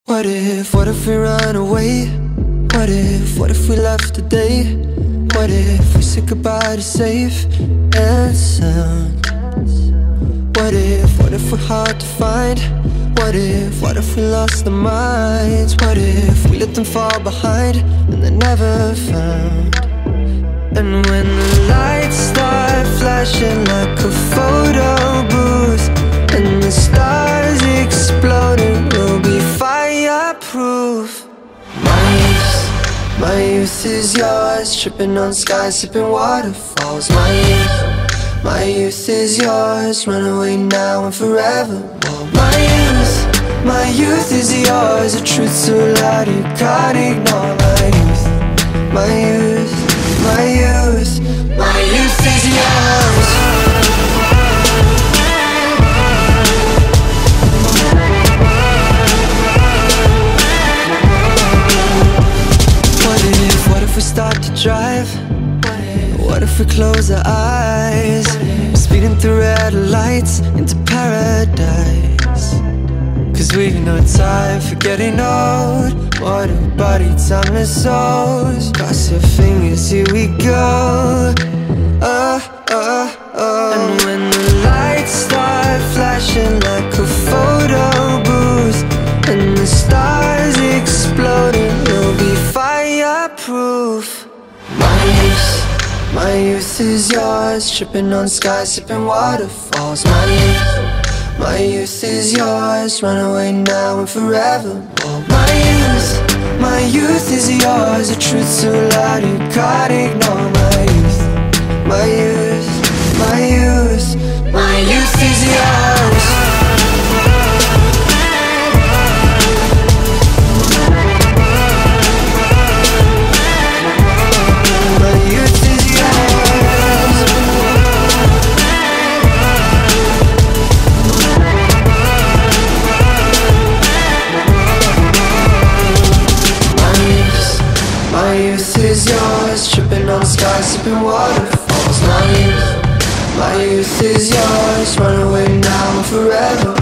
What if we run away? What if we left today? What if we said goodbye to safe and sound? What if we're hard to find? What if we lost our minds? What if we let them fall behind and they're never found? And when the lights start flashing like a photo booth and the stars exploding, we'll be fireproof. My youth is yours, tripping on skies, sipping waterfalls. My youth is yours, run away now and forever. My youth is yours, the truth so loud you can't ignore. My youth is yours. What if we start to drive? What if we close our eyes? Speeding through red lights into paradise. Cause we've no time for getting old. What a body, timeless souls. Cross your fingers, here we go. And when the lights start flashing like a photo booth and the stars exploding, we'll be fireproof. My youth is yours, tripping on skies, sipping waterfalls. My youth is yours, run away now and forever. My youth is yours, the truth so loud you can't ignore. My youth is yours. My youth is yours, tripping on skies, sipping waterfalls. My youth is yours, run away now and forever.